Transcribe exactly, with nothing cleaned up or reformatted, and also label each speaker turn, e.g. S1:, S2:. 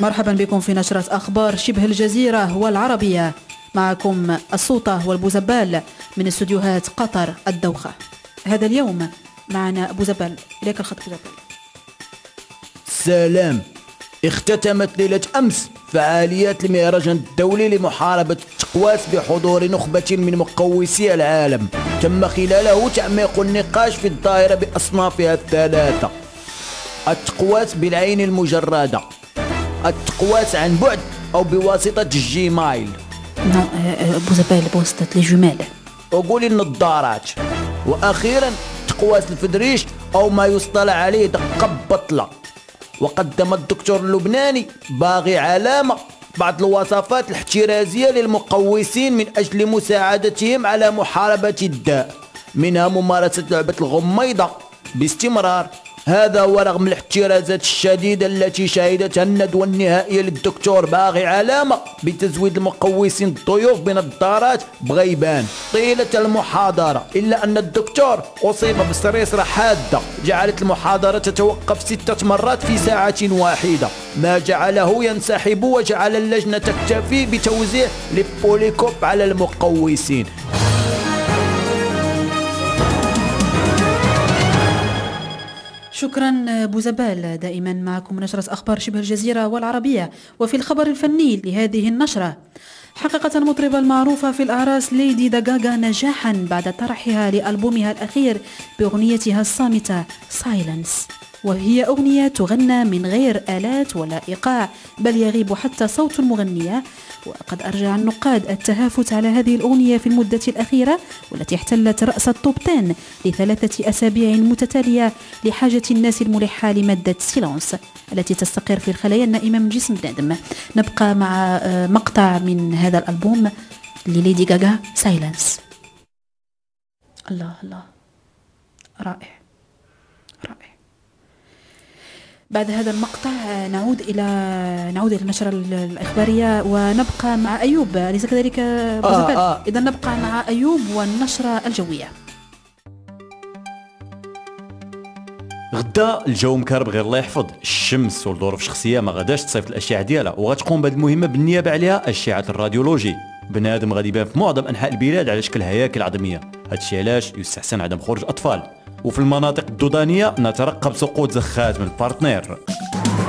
S1: مرحبا بكم في نشرة أخبار شبه الجزيرة والعربية. معكم السلطة والبوزبال من استوديوهات قطر الدوخة. هذا اليوم معنا بوزبال. إليك الخط بوزبال.
S2: سلام. اختتمت ليلة أمس فعاليات المهرجان الدولي لمحاربة التقواس بحضور نخبة من مقوسي العالم. تم خلاله تعميق النقاش في الظاهرة بأصنافها الثلاثة: التقواس بالعين المجردة، التقواس عن بعد أو بواسطة الجيمايل،
S1: نو بوزبال بواسطة الجمال،
S2: وقولي النظارات، وأخيرا تقواس الفدريش أو ما يصطلح عليه دقة بطلة. وقدم الدكتور اللبناني باغي علامة بعض الوصفات الاحترازية للمقوسين من أجل مساعدتهم على محاربة الداء، منها ممارسة لعبة الغميضة باستمرار. هذا ورغم الاحترازات الشديدة التي شهدتها الندوة النهائية للدكتور باغي علامة بتزويد المقوسين الضيوف بنظارات بغيبان طيلة المحاضرة، إلا أن الدكتور أصيب بسريسرة حادة جعلت المحاضرة تتوقف ستة مرات في ساعة واحدة، ما جعله ينسحب وجعل اللجنة تكتفي بتوزيع لبوليكوب على المقوسين.
S1: شكرا بوزبال. دائما معكم نشرة أخبار شبه الجزيرة والعربية. وفي الخبر الفني لهذه النشرة: حققت المطربة المعروفة في الأعراس ليدي غاغا نجاحا بعد طرحها لألبومها الأخير بأغنيتها الصامتة سايلنس، وهي أغنية تغنى من غير آلات ولا إيقاع، بل يغيب حتى صوت المغنية. وقد أرجع النقاد التهافت على هذه الأغنية في المدة الأخيرة، والتي احتلت رأس التوب عشرة لثلاثة أسابيع متتالية لحاجة الناس الملحة لمادة سيلانس التي تستقر في الخلايا النائمة من جسم الآدم. نبقى مع مقطع من هذا الألبوم لليدي غاغا سايلنس. الله الله، رائع رائع. بعد هذا المقطع نعود إلى نعود إلى النشرة الإخبارية ونبقى مع أيوب، أليس كذلك؟ آه آه. إذا نبقى مع أيوب والنشرة الجوية.
S3: غدا الجو مكرب غير الله يحفظ، الشمس والظروف الشخصية ما غاداش تصيفط الأشعة ديالها، وغتقوم بهذه المهمة بالنيابة عليها أشعة الراديولوجي. بنادم غادي يبان في معظم أنحاء البلاد على شكل هياكل عظمية، هادشي علاش يستحسن عدم خروج الأطفال. وفي المناطق الدودانية نترقب سقوط زخات من البارتنير.